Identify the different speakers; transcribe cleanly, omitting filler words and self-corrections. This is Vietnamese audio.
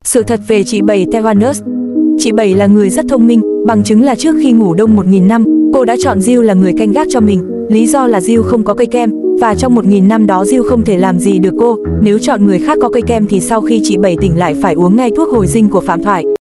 Speaker 1: Sự thật về chị Bảy Theranos. Chị Bảy là người rất thông minh, bằng chứng là trước khi ngủ đông 1000 năm, cô đã chọn Jill là người canh gác cho mình. Lý do là Jill không có cây kem, và trong 1000 năm đó Jill không thể làm gì được cô. Nếu chọn người khác có cây kem thì sau khi chị Bảy tỉnh lại phải uống ngay thuốc hồi sinh của Phạm Thoại.